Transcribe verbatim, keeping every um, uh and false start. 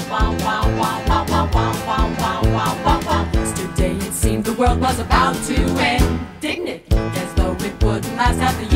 wow, wow, wow, wow, wow, wow, wow, wow, wow, wow, wow. Yesterday it seemed the world was about to end. Didn't it? As though it wouldn't last half the